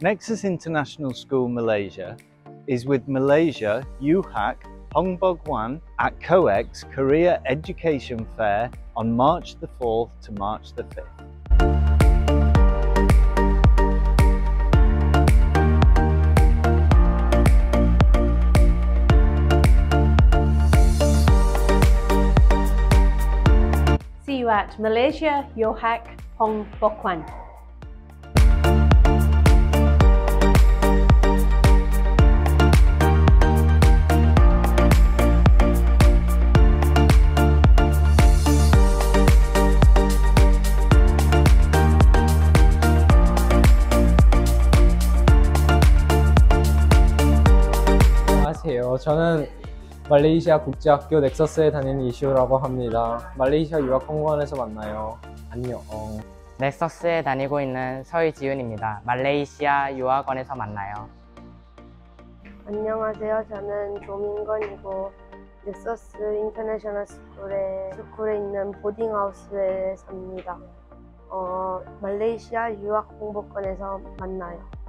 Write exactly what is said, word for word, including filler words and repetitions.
Nexus International School Malaysia is with Malaysia U H A C Hong Bok-wan at C O E X Korea Education Fair on March the fourth to March the fifth. See you at Malaysia U H A C Hong Bok-wan. 안녕하세요. 저는 말레이시아 국제학교 넥서스에 다니는 이슈라고 합니다. 말레이시아 유학공무원에서 만나요. 안녕. 넥서스에 다니고 있는 서희지윤입니다. 말레이시아 유학원에서 만나요. 안녕하세요. 저는 조민건이고 넥서스 인터내셔널 스쿨에, 스쿨에 있는 보딩하우스에 삽니다. 어, 말레이시아 유학 홍보권에서 만나요.